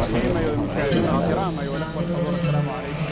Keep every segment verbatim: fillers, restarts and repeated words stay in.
الرحيم. أيها المشاهدين الكرام، أيها الأخوة الحضور، السلام عليكم.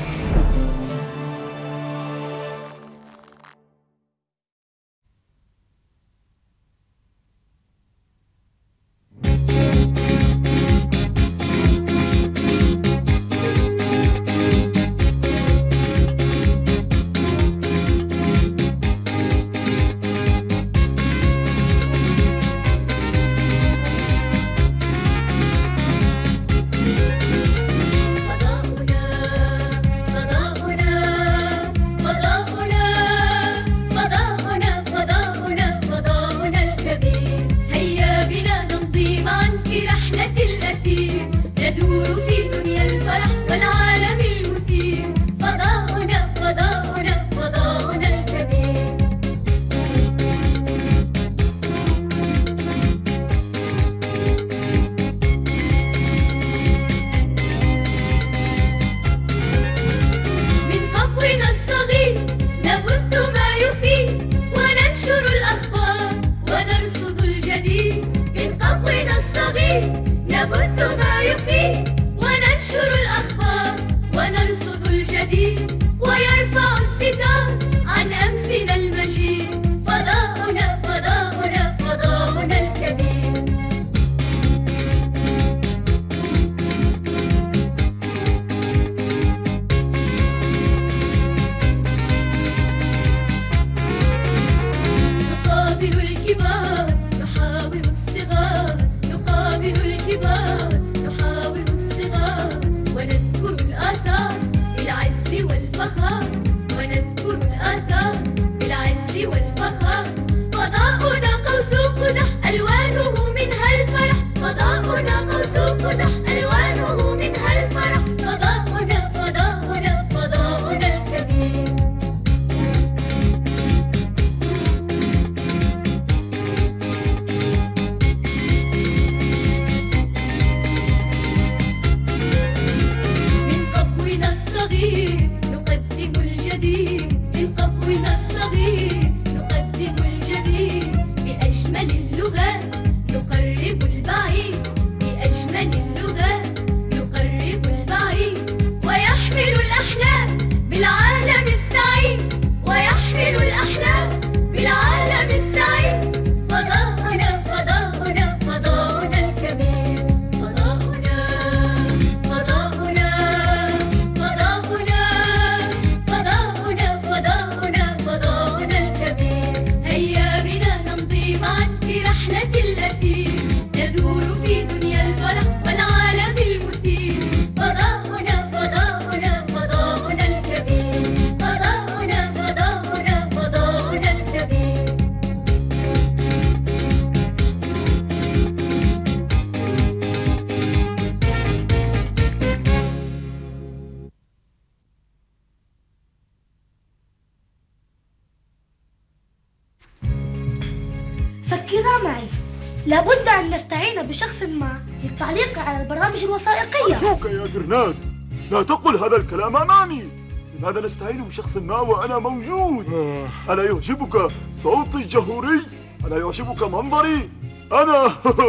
فكرا معي، لابد أن نستعين بشخص ما للتعليق على البرامج الوثائقية. أرجوك يا قرناس، لا تقل هذا الكلام أمامي. لماذا نستعين بشخص ما وأنا موجود؟ ألا يعجبك صوتي الجهوري؟ ألا يعجبك منظري؟ أنا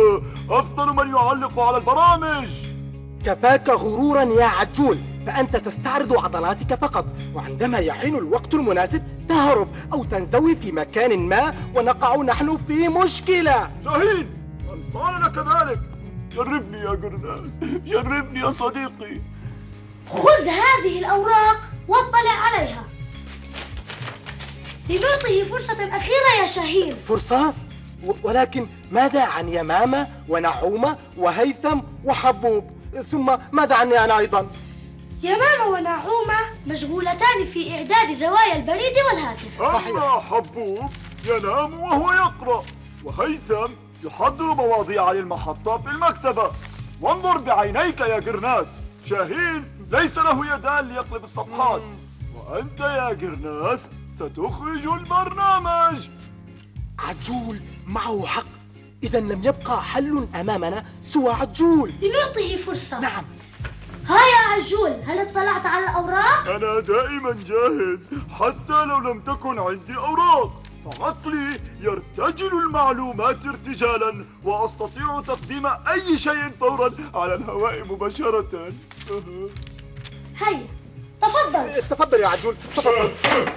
أفضل من يعلق على البرامج. كفاك غرورا يا عجول، فأنت تستعرض عضلاتك فقط، وعندما يحين الوقت المناسب تهرب أو تنزوي في مكان ما ونقع نحن في مشكلة. شاهين، ألفاننا كذلك. جربني يا قرناس، جربني يا صديقي. خذ هذه الأوراق واطلع عليها لنعطيه فرصة أخيرة يا شاهين. فرصة؟ ولكن ماذا عن يمامة ونعومة وهيثم وحبوب؟ ثم ماذا عني أنا أيضا؟ يمامة ونعومة مشغولتان في إعداد زوايا البريد والهاتف. أما حبوب ينام وهو يقرأ، وهيثم يحضر مواضيع للمحطة في المكتبة. وانظر بعينيك يا قرناس، شاهين ليس له يدان ليقلب الصفحات، وأنت يا قرناس ستخرج البرنامج. عجول معه حق، إذا لم يبقى حل أمامنا سوى عجول. لنعطيه فرصة. نعم. ها يا عجول، هل اطلعت على الأوراق؟ أنا دائما جاهز حتى لو لم تكن عندي أوراق. فعقلي يرتجل المعلومات ارتجالا، وأستطيع تقديم أي شيء فورا على الهواء مباشرة. هيا تفضل. تفضل يا عجول، تفضل.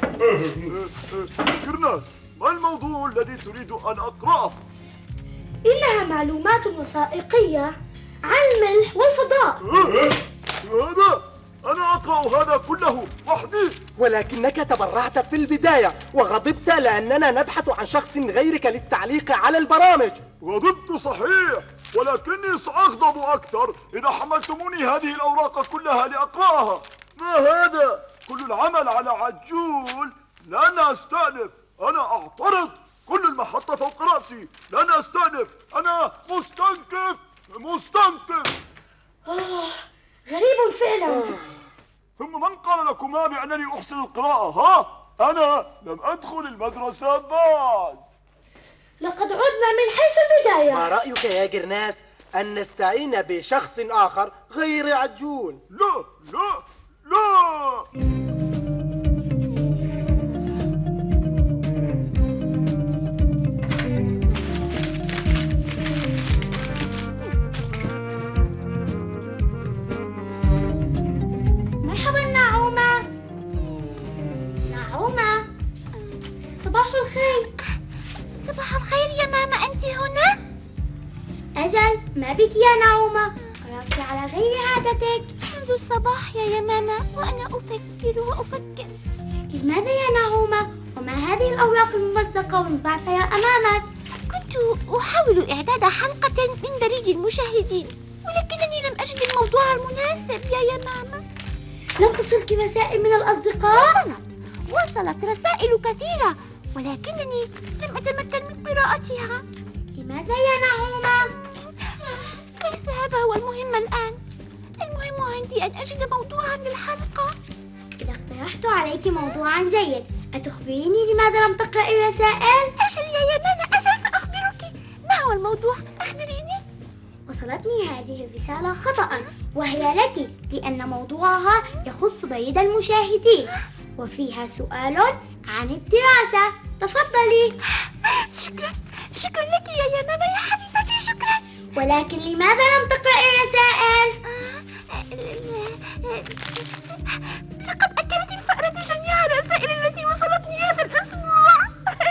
قرناس، ما الموضوع الذي تريد أن أقرأه؟ إنها معلومات وثائقية عن الملح والفضاء. هذا أنا أقرأ هذا كله وحدي. ولكنك تبرعت في البداية وغضبت لأننا نبحث عن شخص غيرك للتعليق على البرامج. غضبت صحيح، ولكني سأغضب أكثر إذا حملتموني هذه الأوراق كلها لأقرأها. ما هذا؟ كل العمل على عجول. لن أستأنف، أنا أعترض. كل المحطة فوق رأسي. لن أستأنف، أنا مستنكف مستنكف. آه غريب فعلا. ثم من قال لكما بأنني أحسن القراءة؟ ها؟ أنا لم أدخل المدرسة بعد. لقد عدنا من حيث البداية. ما رأيك يا قرناس أن نستعين بشخص آخر غير عجول؟ لا لا لا. مرحبا نعومة. نعومة صباح الخير. صباح الخير يا ماما، أنت هنا؟ أجل، ما بك يا نعومة؟ قرأت على غير عادتك. منذ الصباح يا ماما وأنا أفكر وأفكر. لماذا يا نعومة؟ وما هذه الأوراق الممزقة والمبعثرة أمامك؟ كنت أحاول إعداد حلقة من بريد المشاهدين، ولكنني لم أجد الموضوع المناسب يا يا ماما. لم تصلك رسائل من الأصدقاء؟ وصلت وصلت رسائل كثيرة، ولكنني لم أتمكن من قراءتها. لماذا يا نعومة؟ ليس هذا هو المهم الآن. المهم عندي أن أجد موضوعا للحلقة. إذا اقترحت عليك موضوعا جيد، أتخبريني لماذا لم تقرأي الرسائل؟ أجل يا يا ماما، أجل سأخبرك. ما هو الموضوع؟ أخبريني. وصلتني هذه الرسالة خطأ، وهي لك لأن موضوعها يخص بريد المشاهدين، وفيها سؤال عن الدراسة. تفضلي. شكرا شكرا لك يا يا ماما يا حبيبتي، شكرا. ولكن لماذا لم تقرأي الرسائل؟ لقد أكلت الفأرة جميع الرسائل التي وصلتني هذا الأسبوع.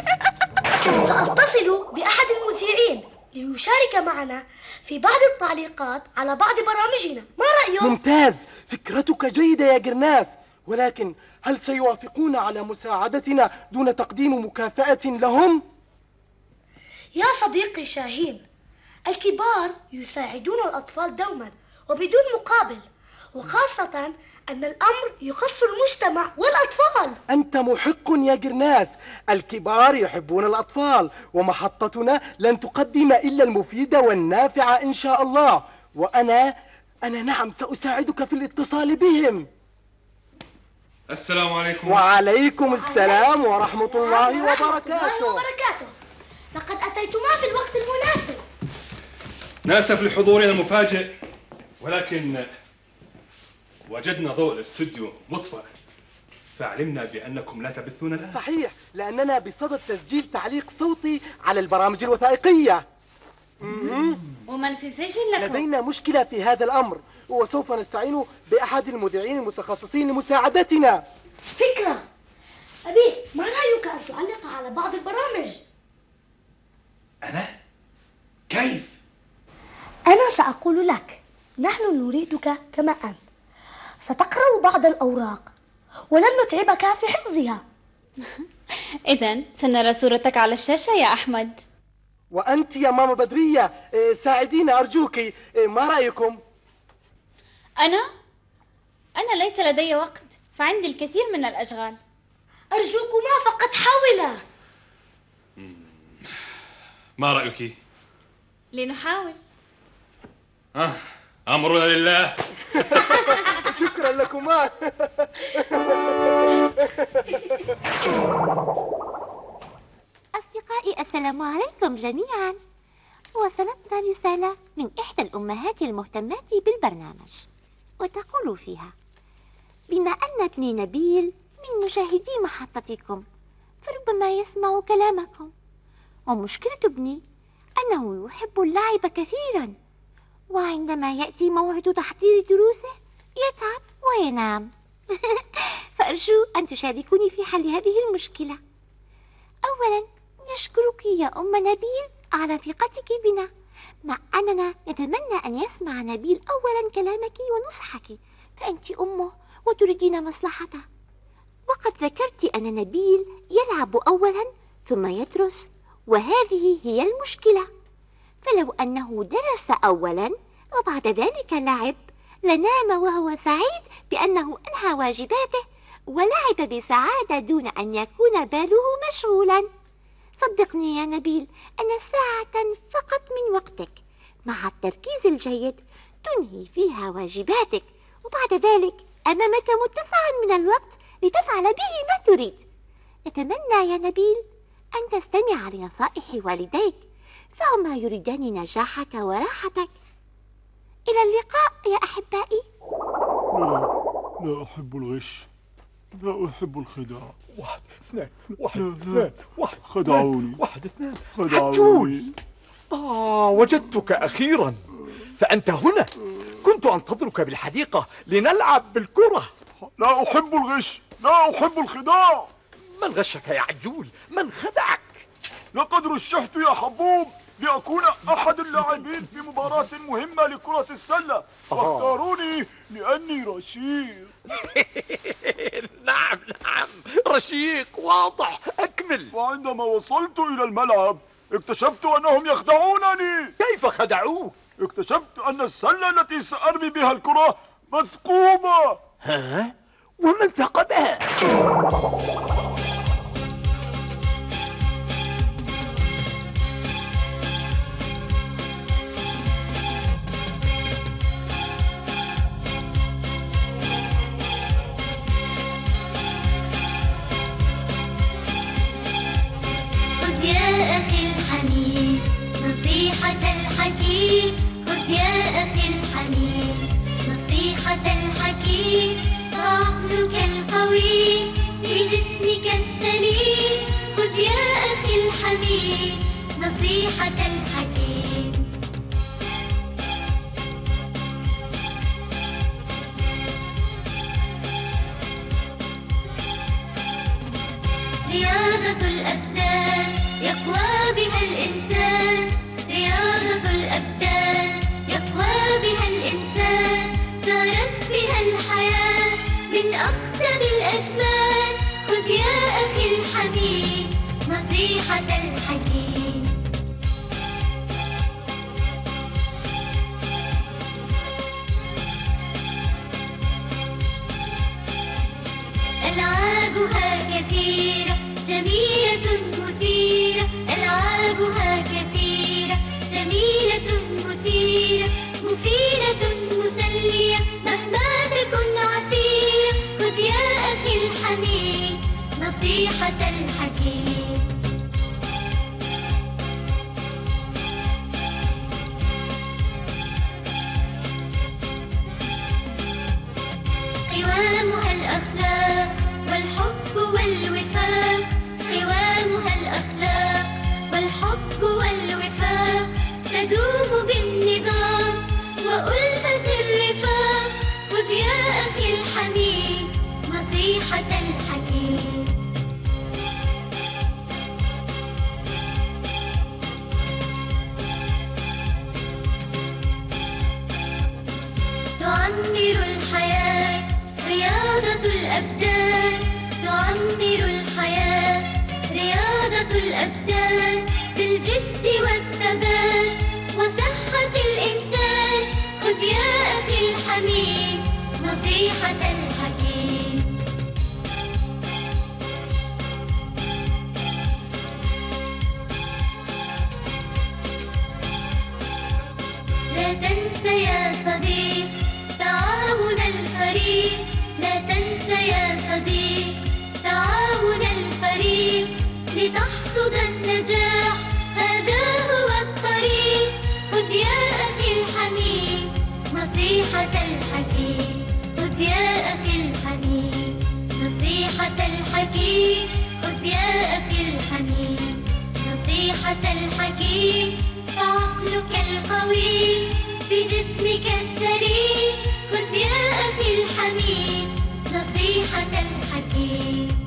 سأتصل بأحد المذيعين ليشارك معنا في بعض التعليقات على بعض برامجنا. ما رأيك؟ ممتاز، فكرتك جيدة يا قرناس، ولكن هل سيوافقون على مساعدتنا دون تقديم مكافأة لهم؟ يا صديقي شاهين، الكبار يساعدون الأطفال دوما وبدون مقابل، وخاصة أن الأمر يخص المجتمع والأطفال. أنت محق يا قرناس، الكبار يحبون الأطفال، ومحطتنا لن تقدم إلا المفيد والنافع إن شاء الله. وأنا أنا نعم سأساعدك في الاتصال بهم. السلام عليكم. وعليكم السلام ورحمة الله وبركاته. وبركاته. لقد أتيتما في الوقت المناسب. نأسف لحضورنا المفاجئ، ولكن وجدنا ضوء الاستوديو مطفأ، فعلمنا بأنكم لا تبثون الآن. صحيح، لأننا بصدد تسجيل تعليق صوتي على البرامج الوثائقية. ومن سيسجل لكم؟ لدينا مشكلة في هذا الأمر، وسوف نستعين بأحد المذيعين المتخصصين لمساعدتنا. فكرة. أبي، ما رأيك أن تعلق على بعض البرامج؟ أنا؟ كيف؟ أنا سأقول لك، نحن نريدك كما أنت. ستقرأ بعض الأوراق ولن نتعبك في حفظها. إذن سنرى صورتك على الشاشة يا أحمد. وأنت يا ماما بدرية ساعدينا أرجوك، ما رأيكم؟ أنا؟ أنا ليس لدي وقت، فعندي الكثير من الأشغال. أرجوكما فقط حاولا. ما رأيك؟ لنحاول. آه. أمرنا لله. شكرا لكما. أصدقائي السلام عليكم جميعا. وصلتنا رسالة من إحدى الأمهات المهتمات بالبرنامج، وتقول فيها: بما أن ابني نبيل من مشاهدي محطتكم، فربما يسمع كلامكم. ومشكلة ابني أنه يحب اللعب كثيرا، وعندما يأتي موعد تحضير دروسه يتعب وينام. فأرجو أن تشاركوني في حل هذه المشكلة. أولا نشكرك يا أم نبيل على ثقتك بنا، مع أننا نتمنى أن يسمع نبيل أولا كلامك ونصحك، فأنت أمه وتريدين مصلحته. وقد ذكرت أن نبيل يلعب أولا ثم يدرس، وهذه هي المشكلة. فلو أنه درس أولا وبعد ذلك لعب لنام وهو سعيد بأنه أنهى واجباته ولعب بسعادة دون أن يكون باله مشغولا. صدقني يا نبيل أن ساعة فقط من وقتك مع التركيز الجيد تنهي فيها واجباتك، وبعد ذلك أمامك متسع من الوقت لتفعل به ما تريد. أتمنى يا نبيل أن تستمع لنصائح والديك، فهما يريدان نجاحك وراحتك. إلى اللقاء يا أحبائي. لا لا أحب الغش، لا أحب الخداع. واحد اثنين واحد لا، لا. اثنين واحد خدعوني. واحد اثنين خدعوني. عجول. آه وجدتك أخيرا، فأنت هنا. كنت أنتظرك بالحديقة لنلعب بالكرة. لا أحب الغش، لا أحب الخداع. من غشك يا عجول؟ من خدعك؟ لقد رشحت يا حبوب لأكون أحد اللاعبين في مباراة مهمة لكرة السلة، واختاروني لأني رشيق. نعم نعم رشيق واضح، أكمل. وعندما وصلت إلى الملعب اكتشفت أنهم يخدعونني. كيف خدعوك؟ اكتشفت أن السلة التي سأرمي بها الكرة مثقوبة. ها؟ ومن ثقبها؟ يا أخي الحميد نصيحة الحكيم، خذ يا أخي الحميد نصيحة الحكيم، فعقلك القوي في جسمك السليم، خذ يا أخي الحميد نصيحة الحكيم. رياضة الأبدان يقوى بها الإنسان، رياضة الأبدان يقوى بها الإنسان، سارت بها الحياة من أقدم الأزمان، خذ يا أخي الحبيب نصيحة الحكيم. ألعابها كثيرة جميلة مثيرة، ألعابها كثيرة جميلة مثيرة، مفيدة مسلية مهما تكن عسيرة، خذ يا أخي الحميد نصيحة الحكيم. قوامها الأخلاق والحب والوفاق، قوامها الأخلاق والحب والوفاق، تدوم بالنظام وألفة الرفاق، خذ يا أخي الحميد نصيحة الحكيم. تعمر الحياة رياضة الأبدان، تعمر الحياة رياضة الأبدان، بالجد والثبات وصحة الإنسان، خذ يا أخي الحميد نصيحة الحكيم. لا تنسى يا صديق تعاون الفريق، لا تنسى يا صديق تعاون الفريق، لتحصد النجاح هذا هو الطريق، خذ يا أخي الحميد نصيحة الحكيم، خذ يا أخي الحميد نصيحة الحكيم، خذ يا أخي الحميد نصيحة الحكيم، فعقلك القوي بجسمك السليم. خذ يا أخي الحميد نصيحة الحكيم.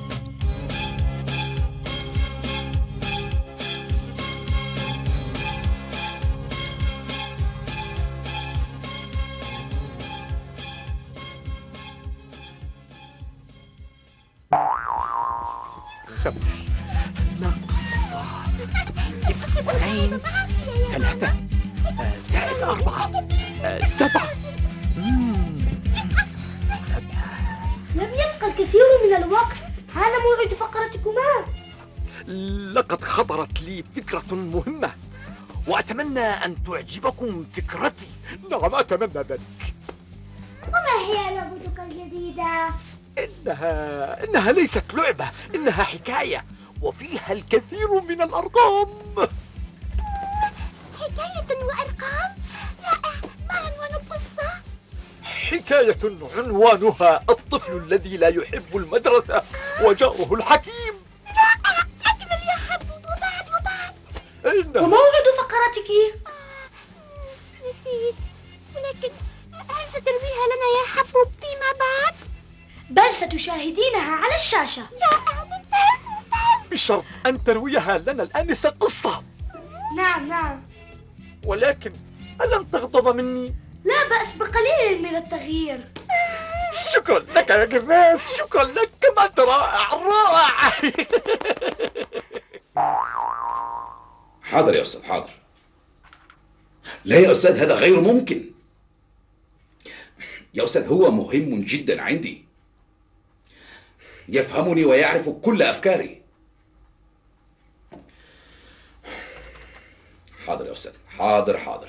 خمسة ناقص اثنين ثلاثة آه، زائد أربعة آه، سبعة مم، سبعة. لم يبقى الكثير من الوقت، هذا موعد فقرتكما. لقد خطرت لي فكرة مهمة وأتمنى أن تعجبكم فكرتي. نعم أتمنى ذلك. وما هي لعبتك الجديدة؟ إنها إنها ليست لعبة، إنها حكاية وفيها الكثير من الأرقام. حكاية وأرقام؟ رائع، ما عنوان القصة؟ حكاية عنوانها الطفل الذي لا يحب المدرسة وجاره الحكيم. رائع، أكمل يا حبوب. وبعد وبعد إنها وموعد فقرتك؟ آه، نسيت، ولكن هل سترويها لنا يا حبوب فيما بعد؟ بل ستشاهدينها على الشاشة. رائع، ممتاز ممتاز. بشرط أن ترويها لنا الآنسة قصة. نعم نعم. ولكن ألم تغضب مني؟ لا بأس بقليل من التغيير. شكرا لك يا قرناس، شكرا لك. كما أنت رائع رائع. حاضر يا أستاذ، حاضر. لا يا أستاذ، هذا غير ممكن. يا أستاذ هو مهم جدا عندي، يفهمني ويعرف كل أفكاري. حاضر يا أستاذ، حاضر حاضر.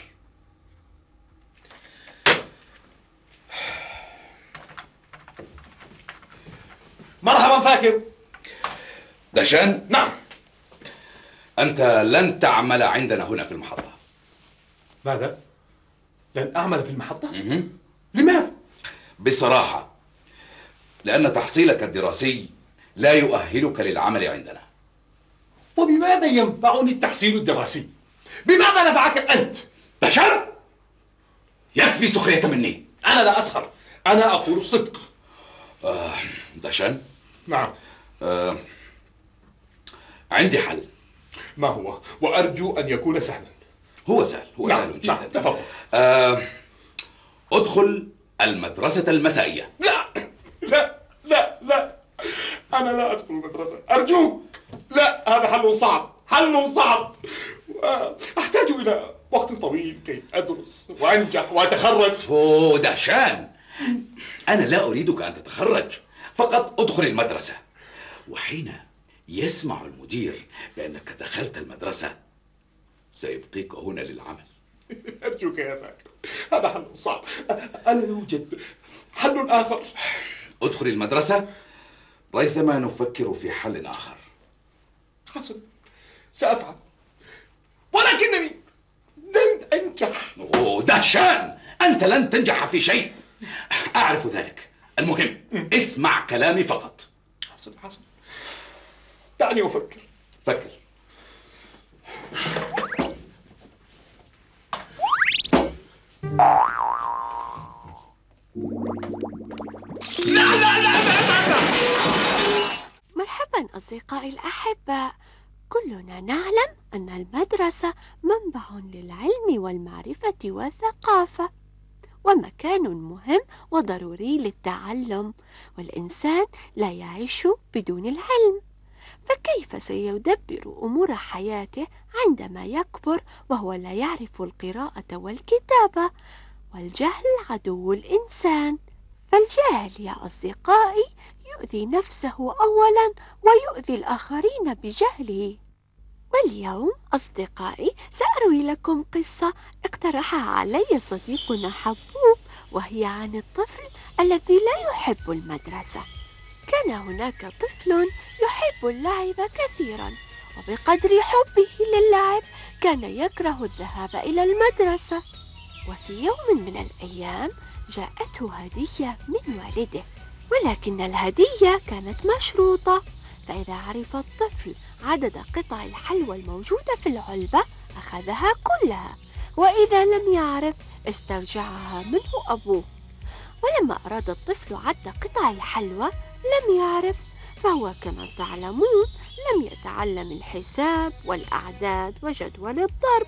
مرحبا فاكر. دهشان، نعم. أنت لن تعمل عندنا هنا في المحطة. ماذا؟ لن أعمل في المحطة؟ مه. لماذا؟ بصراحة لأن تحصيلك الدراسي لا يؤهلك للعمل عندنا. وبماذا ينفعني التحصيل الدراسي؟ بماذا نفعك أنت؟ دهشان، يكفي سخرية مني. أنا لا أسخر، أنا أقول الصدق. آه دهشان. نعم. آه عندي حل. ما هو؟ وأرجو أن يكون سهلا. هو سهل، هو نعم. سهل جدا. نعم. تفضل. آه ادخل المدرسة المسائية. لا لا لا لا، أنا لا أدخل المدرسة، أرجوك. لا، هذا حل صعب، حل صعب. أحتاج إلى وقت طويل كي أدرس وأنجح وأتخرج. أوه دهشان، أنا لا أريدك أن تتخرج، فقط ادخل المدرسة. وحين يسمع المدير بأنك دخلت المدرسة سيبقيك هنا للعمل. أرجوك يا فاكر، هذا حل صعب. ألا يوجد حل آخر؟ ادخل المدرسة ريثما نفكر في حل آخر. حسن، سأفعل، ولكنني لن أنجح. أوه دهشان، أنت لن تنجح في شيء، أعرف ذلك. المهم اسمع كلامي فقط. حسن حسن، دعني أفكر. فكر. لا لا لا لا لا. مرحبا أصدقائي الأحباء، كلنا نعلم أن المدرسة منبع للعلم والمعرفة والثقافة، ومكان مهم وضروري للتعلم، والإنسان لا يعيش بدون العلم. فكيف سيدبر أمور حياته عندما يكبر وهو لا يعرف القراءة والكتابة؟ والجهل عدو الإنسان، فالجاهل يا أصدقائي يؤذي نفسه أولا ويؤذي الآخرين بجهله. واليوم أصدقائي سأروي لكم قصة اقترحها علي صديقنا حبوب، وهي عن الطفل الذي لا يحب المدرسة. كان هناك طفل يحب اللعب كثيرا، وبقدر حبه للعب كان يكره الذهاب إلى المدرسة. وفي يوم من الأيام جاءته هدية من والده، ولكن الهدية كانت مشروطة، فإذا عرف الطفل عدد قطع الحلوى الموجودة في العلبة أخذها كلها، وإذا لم يعرف استرجعها منه أبوه. ولما أراد الطفل عد قطع الحلوى لم يعرف، فهو كما تعلمون لم يتعلم الحساب والأعداد وجدول الضرب.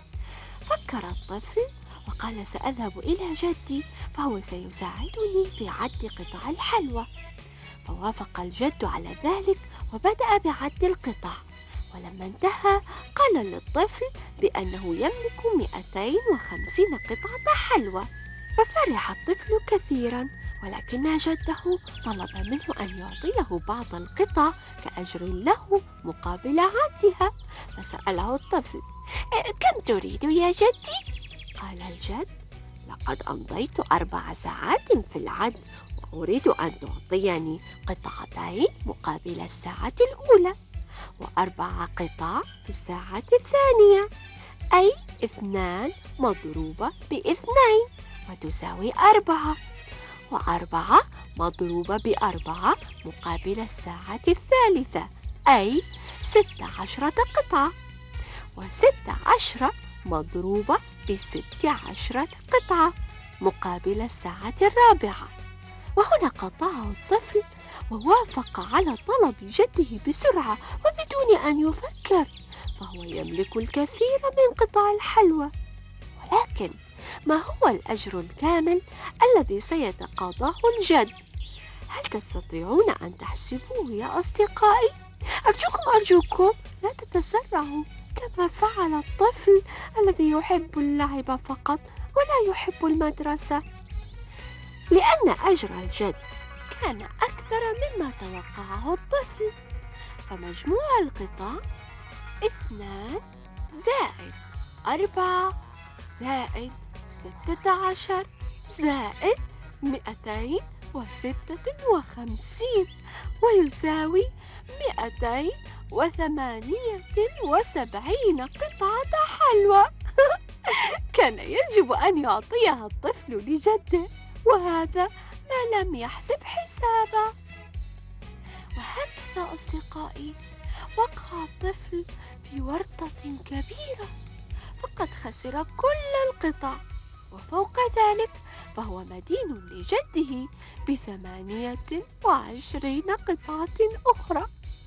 فكر الطفل وقال: سأذهب إلى جدي فهو سيساعدني في عد قطع الحلوى. فوافق الجد على ذلك وبدأ بعد القطع، ولما انتهى قال للطفل بأنه يملك مئتين وخمسين قطعة حلوى. ففرح الطفل كثيرا، ولكن جده طلب منه أن يعطيه بعض القطع كأجر له مقابل عدها. فسأله الطفل: كم تريد يا جدي؟ قال الجد: لقد أمضيت أربع ساعات في العد، وأريد أن تعطيني قطعتين مقابل الساعة الأولى، وأربع قطع في الساعة الثانية، أي اثنان مضروبة باثنين وتساوي أربعة، وأربعة مضروبة بأربعة مقابل الساعة الثالثة، أي ست عشرة قطعة، وست عشرة مضروبة بست عشرة قطعة مقابل الساعة الرابعة. وهنا قطعه الطفل ووافق على طلب جده بسرعة وبدون أن يفكر، فهو يملك الكثير من قطع الحلوى. ولكن ما هو الأجر الكامل الذي سيتقاضاه الجد؟ هل تستطيعون أن تحسبوه يا أصدقائي؟ أرجوكم أرجوكم لا تتسرعوا كما فعل الطفل الذي يحب اللعب فقط ولا يحب المدرسة، لأن أجر الجد كان أكثر مما توقعه الطفل. فمجموع القطع اثنان زائد أربعة زائد ستة عشر زائد مئتين وستة وخمسين ويساوي مئتين وثمانية وسبعين قطعة حلوى. كان يجب أن يعطيها الطفل لجده، وهذا ما لم يحسب حسابه. وهكذا أصدقائي وقع الطفل في ورطة كبيرة، فقد خسر كل القطع، وفوق ذلك فهو مدين لجده بثمانية وعشرين قطعة أخرى.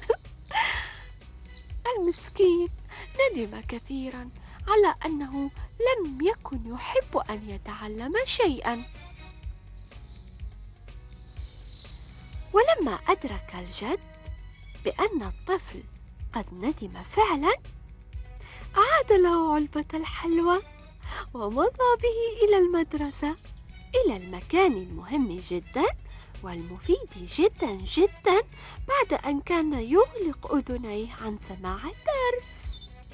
المسكين ندم كثيرا على أنه لم يكن يحب أن يتعلم شيئا. ولما أدرك الجد بأن الطفل قد ندم فعلا، أعاد له علبة الحلوى ومضى به إلى المدرسة، إلى المكان المهم جدا والمفيد جدا جدا، بعد أن كان يغلق أذنيه عن سماع الدرس.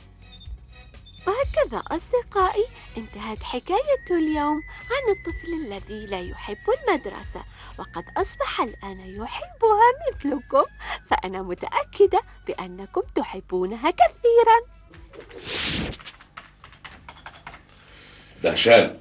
وهكذا أصدقائي انتهت حكاية اليوم عن الطفل الذي لا يحب المدرسة، وقد أصبح الآن يحبها مثلكم، فأنا متأكدة بأنكم تحبونها كثيرا. دهشان،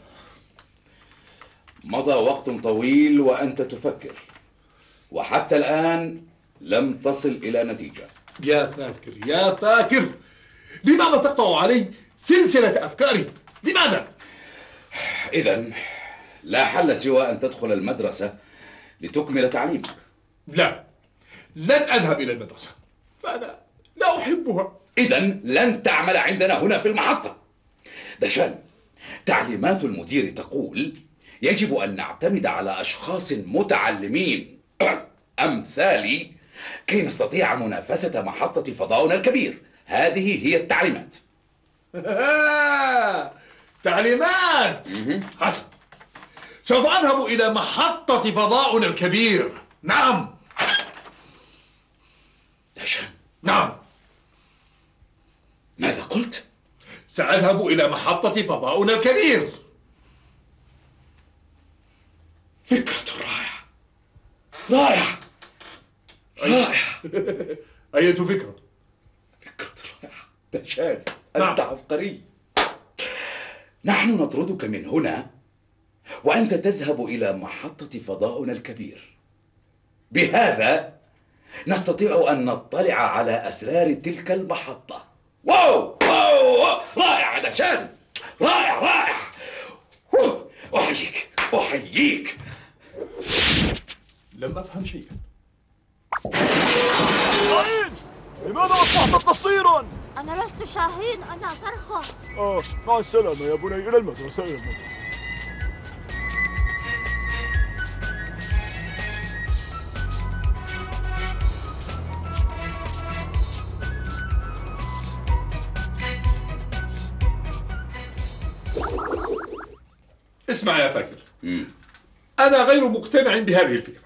مضى وقت طويل وأنت تفكر، وحتى الآن لم تصل إلى نتيجة. يا فاكر يا فاكر، لماذا تقطع علي سلسلة أفكاري؟ لماذا؟ إذن لا حل سوى أن تدخل المدرسة لتكمل تعليمك. لا، لن أذهب إلى المدرسة، فأنا لا أحبها. إذن لن تعمل عندنا هنا في المحطة. دهشان، تعليمات المدير تقول يجب أن نعتمد على أشخاص متعلمين أمثالي كي نستطيع منافسة محطة فضاؤنا الكبير. هذه هي التعليمات. تعليمات حسن، سوف أذهب إلى محطة فضاؤنا الكبير. نعم. دهشان. نعم. ماذا قلت؟ سأذهب إلى محطة فضاؤنا الكبير. فكرة رائعة رائعة رائعة. أية فكرة؟ فكرة رائعة دهشان، أنت عبقري. نحن نطردك من هنا وأنت تذهب إلى محطة فضاؤنا الكبير. بهذا نستطيع أن نطلع على أسرار تلك المحطة. واو واو, واو. رائع دهشان، رائع رائع. أوه. أحييك أحييك. لم أفهم شيئا. شاهين، لماذا أصبحت قصيرا؟ أنا لست شاهين، أنا فرخة. آه، مع السلامة يا بني، إلى المدرسة إلى المدرسة. اسمع يا فاكر، أنا غير مقتنع بهذه الفكرة.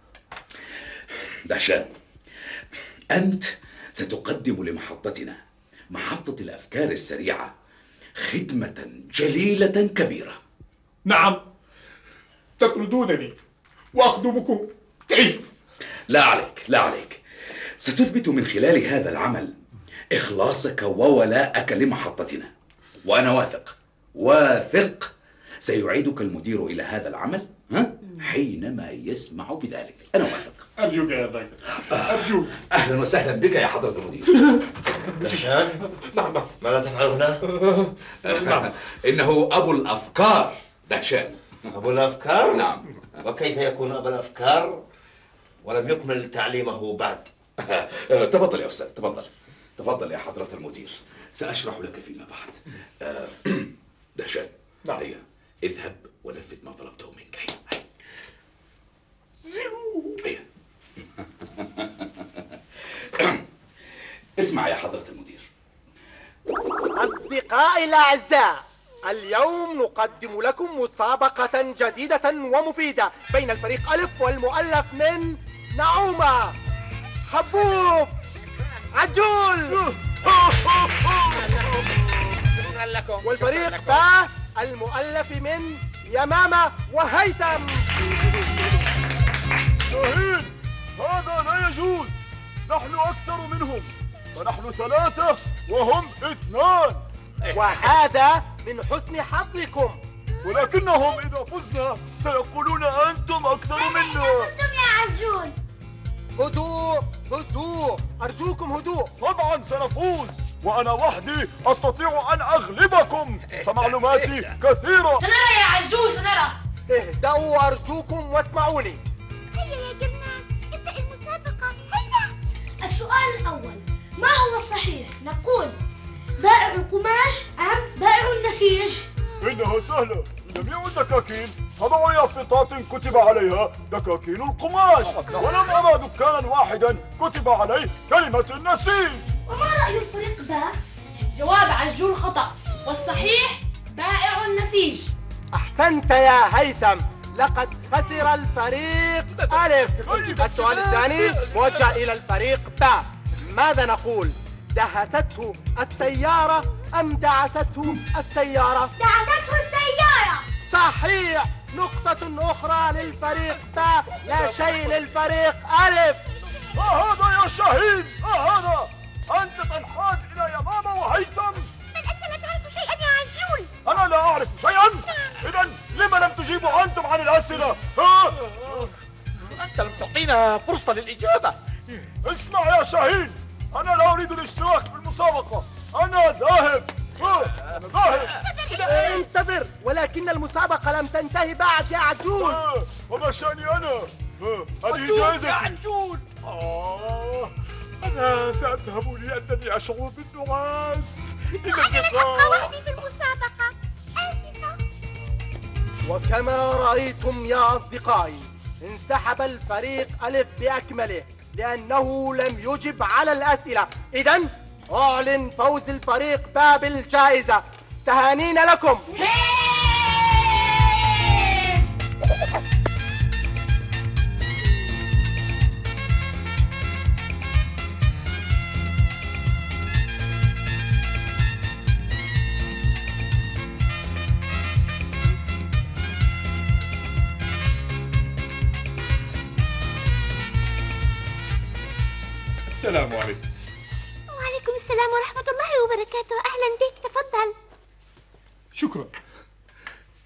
دهشان، أنت ستقدم لمحطتنا، محطة الأفكار السريعة، خدمة جليلة كبيرة. نعم، تطردونني وأخدمكم كيف؟ لا عليك لا عليك، ستثبت من خلال هذا العمل إخلاصك وولاءك لمحطتنا، وأنا واثق واثق سيعيدك المدير إلى هذا العمل ها؟ حينما يسمع بذلك. أنا واثق. أرجوك يا فاكر، أرجوك. أهلا وسهلا بك يا حضرة المدير. دهشان؟ نعم نعم. ماذا تفعل هنا؟ نعم، إنه أبو الأفكار دهشان. أبو الأفكار؟ نعم. وكيف يكون أبو الأفكار ولم يكمل تعليمه بعد؟ تفضل يا أستاذ، تفضل تفضل يا حضرة المدير، سأشرح لك فيما بعد. دهشان، نعم. هيا اذهب ونفذ ما طلبته منك. هيا هيا. اسمع يا حضرة المدير. أصدقائي الأعزاء، اليوم نقدم لكم مسابقة جديدة ومفيدة بين الفريق ألف والمؤلف من نعومة، حبوب، عجول، والفريق باء المؤلف من يمامة وهيثم. شاهين، هذا لا يجوز، نحن أكثر منهم، فنحن ثلاثة وهم اثنان، وهذا من حسن حظكم، ولكنهم إذا فزنا سيقولون أنتم أكثر منا. فزتم يا عجول. هدوء هدوء، أرجوكم هدوء. طبعا سنفوز، وأنا وحدي أستطيع أن أغلبكم، فمعلوماتي كثيرة. سنرى يا عجول، سنرى. اهدأوا أرجوكم واسمعوني. هيا يا جرناس، ابدأ المسابقة، هيا. السؤال الأول، ما هو الصحيح؟ نقول بائع القماش أم بائع النسيج؟ إنها سهلة، جميع الدكاكين تضع يافطات كتب عليها دكاكين القماش، ولم أرى دكانا واحدا كتب عليه كلمة النسيج. وما رأي الفريق باء؟ جواب عجول خطأ، والصحيح بائع النسيج. أحسنت يا هيثم، لقد خسر الفريق ألف. السؤال الثاني موجه إلى الفريق باء، ماذا نقول؟ دهسته السيارة أم دعسته السيارة؟ دعسته السيارة. صحيح، نقطة أخرى للفريق باء، لا شيء للفريق ألف. ما هذا يا شاهين؟ ما هذا؟ أنت تنحاز إلى يمامة وهيثم؟ بل أنت لا تعرف شيئا يا عجول. أنا لا أعرف شيئا؟ إذا لما لم تجيبوا أنتم عن الأسئلة؟ ها؟ أنت لم تعطينا فرصة للإجابة. اسمع يا شاهين، أنا لا أريد الاشتراك في المسابقة، أنا ذاهب. أنا ذاهب. انتظر، ولكن المسابقة لم تنتهي بعد يا عجول. وما شأني أنا؟ هذه جائزتي. يا عجول. آه، أنا سأذهب لأنني أشعر بالنعاس. إلى وأنا لن اللقاء. أبقى وحدي في المسابقة، آسفة. وكما رأيتم يا أصدقائي، انسحب الفريق ألف بأكمله لأنه لم يجب على الأسئلة. إذن أعلن فوز الفريق باء بالجائزة. تهانينا لكم. السلام عليكم. وعليكم السلام ورحمة الله وبركاته، أهلا بك، تفضل. شكرا.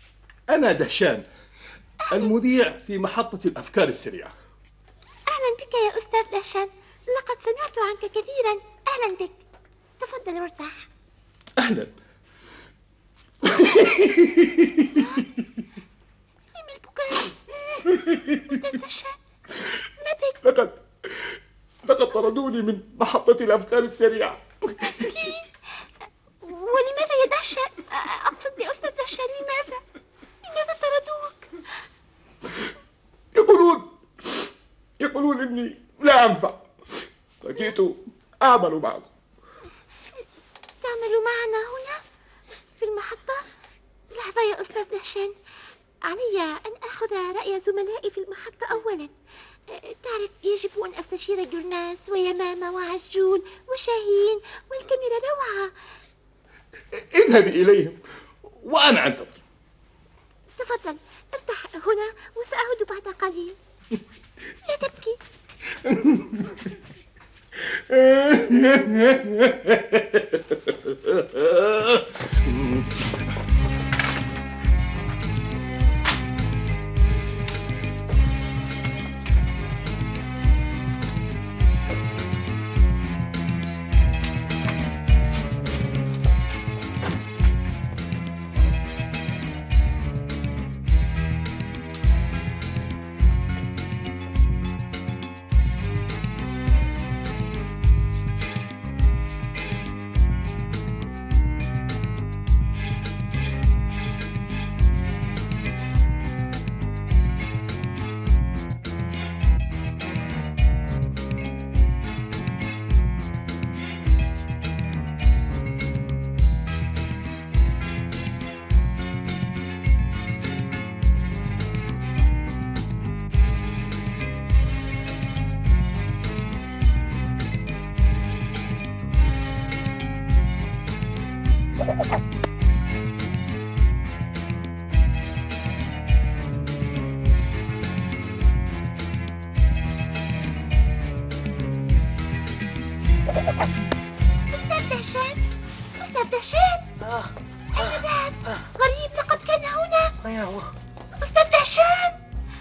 أنا دهشان، المذيع في محطة الأفكار السريعة. أهلا بك بك يا أستاذ دهشان، لقد سمعت عنك كثيرا. أهلا بك، تفضل وارتاح. أهلا. لم البكاء؟ أستاذ دهشان ما بك؟ لقد لقد طردوني من محطة الأفكار السريعة. مسكين. ولماذا يا دهشان؟ أقصد يا أستاذ دهشان، لماذا؟ لماذا طردوك؟ يقولون يقولون إني لا أنفع، فجئت أعمل معكم. تعمل معنا هنا في المحطة؟ لحظة يا أستاذ دهشان، علي أن أخذ رأي زملائي في المحطة أولا. تعرف، يجب أن أستشير جرناس ويمامة وعجول وشاهين، والكاميرا روعة. اذهبي إليهم وأنا أنتظر. تفضل ارتاح هنا وسأعود بعد قليل. لا تبكي. أستاذ دهشان، أستاذ دهشان، أين ذهب؟ غريب، لقد كان هنا. أين هو؟ أستاذ دهشان.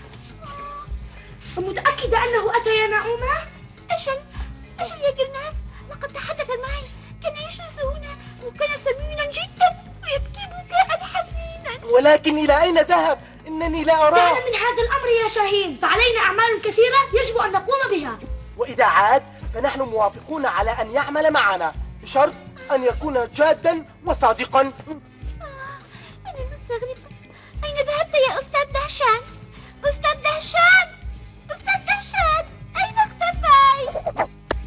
متأكدة أنه أتى يا نعومة؟ أجل أجل يا جرناس، لقد تحدث معي، كان يجلس هنا وكان سمينا جدا ويبكي بكاء حزينا. ولكن إلى أين ذهب؟ إنني لا أراه. دعنا من هذا الأمر يا شاهين، فعلينا أعمال كثيرة يجب أن نقوم بها. وإذا عاد فنحن موافقون على أن يعمل معنا، بشرط أن يكون جادا وصادقا. أنا مستغربة، أين ذهبت يا أستاذ دهشان؟ أستاذ دهشان، أستاذ دهشان، أين اختفيت؟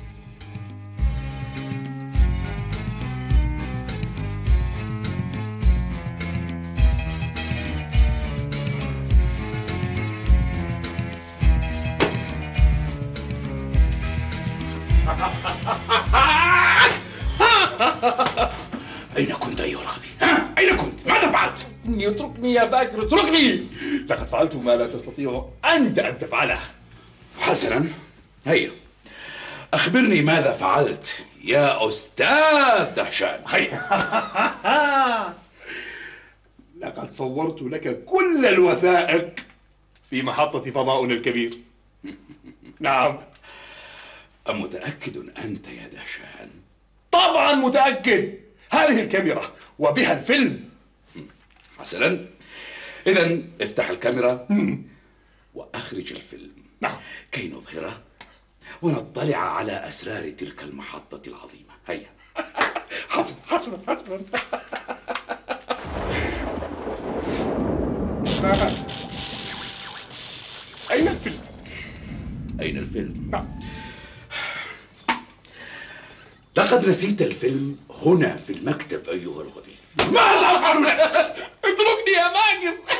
أين كنت أيها الغبي؟ ها؟ أين كنت؟ ماذا فعلت؟ اتركني يا باكر، اتركني. لقد فعلت ما لا تستطيع أنت أن تفعله. حسنا، هيا أخبرني ماذا فعلت يا أستاذ دهشان. هيا. لقد صورت لك كل الوثائق في محطة فضاؤنا الكبير. نعم. أمتأكد أنت يا دهشان؟ طبعا متأكد، هذه الكاميرا وبها الفيلم. حسنا، إذا افتح الكاميرا وأخرج الفيلم. نعم. كي نظهره ونطلع على أسرار تلك المحطة العظيمة. هيا. حسنا حسنا حسنا. أين الفيلم؟ أين الفيلم؟ نعم. لقد نسيت الفيلم هنا في المكتب أيها الغبي. ماذا أفعل لك؟ اتركني يا باكر.